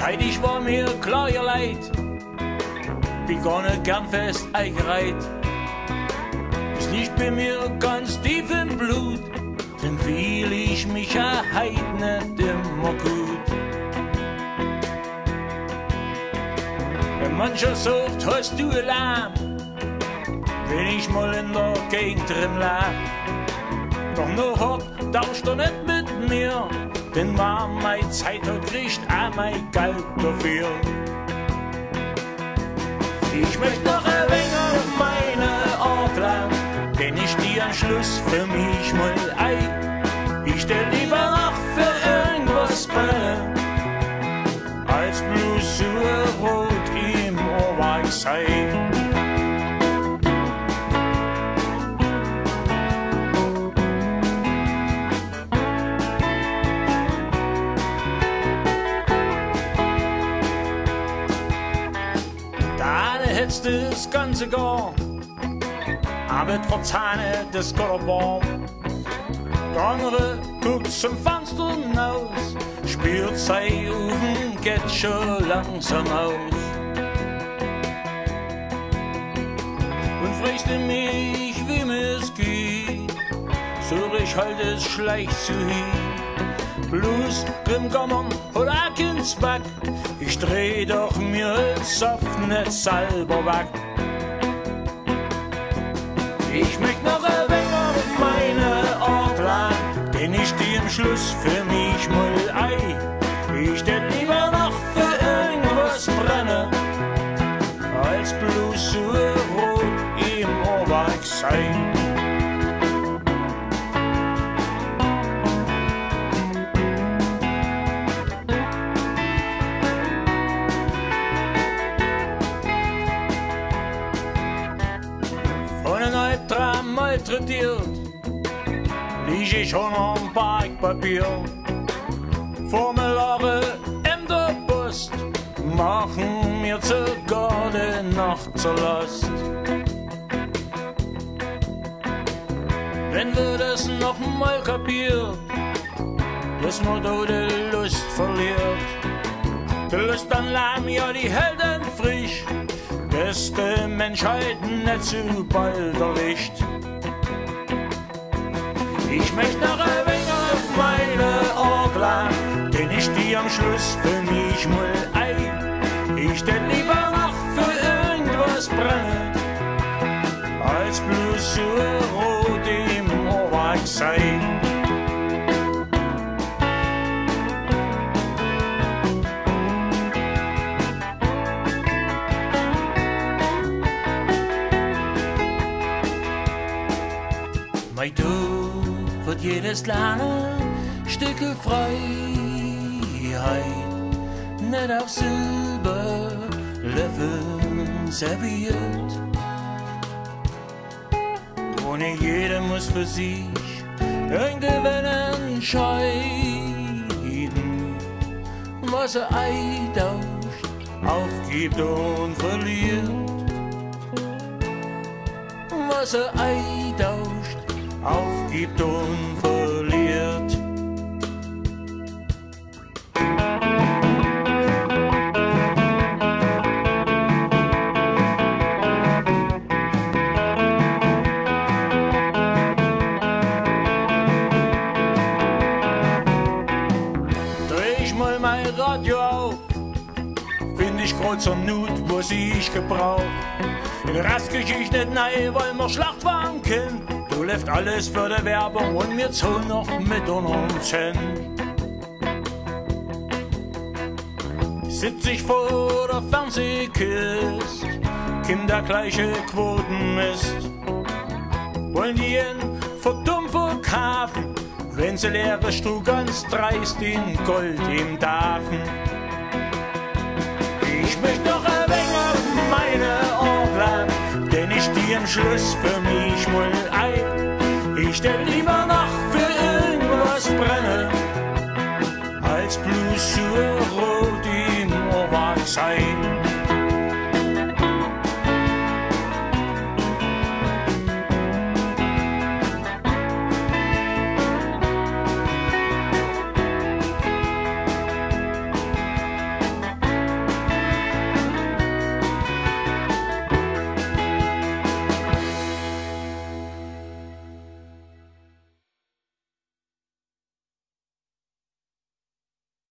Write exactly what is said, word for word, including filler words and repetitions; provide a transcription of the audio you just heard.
Seit ich war mir klar ihr Leid, bin gar nicht gern fest eingereiht. Es liegt bei mir ganz tief im Blut, denn fühl ich mich ja heut nicht immer gut. Wenn mancher sagt, hast du Alarm, wenn ich mal in der Gegend drin lag. Doch nur hart tausch doch nicht mit mir, denn war meine Zeit hat kriegt auch mein Geld dafür. Ich möchte noch ein wenig auf meine Art lang, denn ich steh am Schluss für mich mal ein. Ich stell lieber noch für irgendwas brennen, als bloß so rot im Ohrweg sein. Das ganze gar, aber verzahne das Körper. Der andere guckt zum Fenster hinaus, spürt sein Ofen geht schon langsam aus. Und fragst du mich, wie mir's geht, so ich halt es schlecht zu hin. Bloß Grimmgammern oder ins Back, ich dreh doch mir Saft nicht selber weg. Ich möcht noch ein wenig auf meine Art lang, denn ich steh am Schluss für mich mal ein. Ich steh lieber noch für irgendwas brennen, als bloß so rot im Ohrweg sein. Malträtiert, lieg ich schon am Parkpapier. Formulare in der Post machen mir sogar die Nacht zur Last. Wenn wir das noch mal kapiert, dass man da die Lust verliert, die Lust an Lärm, ja die hält einen frisch, dass die Menschheit nicht so bald erwischt. Ich möcht noch ein wenig auf meine Art lang, denn ich steh am Schluss für mich mal ein. Ich steh lieber noch für irgendwas brennen, als bloß so rot im Ohrweg sein. Mein Du wird jedes kleine Stücke Freiheit nicht auf Silberlöffeln serviert. Ohne jeder muss für sich irgendwann entscheiden, was er eintauscht, aufgibt und verliert. Was er eintauscht, aufgibt und verliert. Dreh ich mal mein Radio auf, find ich grad so Nut, was ich gebrauch. In Rastgeschichte Neie, weil wir Schlachtwagen kennen. Du läuft alles für die Werbung und wir zahlen noch mit uns hin. Sitz ich vor der Fernsehkiste, Kinder gleiche Quoten misst. Wollen die ihn verdummt verkaufen, wenn sie leere Stuhl ganz dreist in Gold im Dafen. Ich möcht noch ein wenig auf meine Ort, denn ich steh am Schluss für mich mal ein. Ich steh lieber noch für irgendwas brennen, als bloß so rot im Ohrweg sein.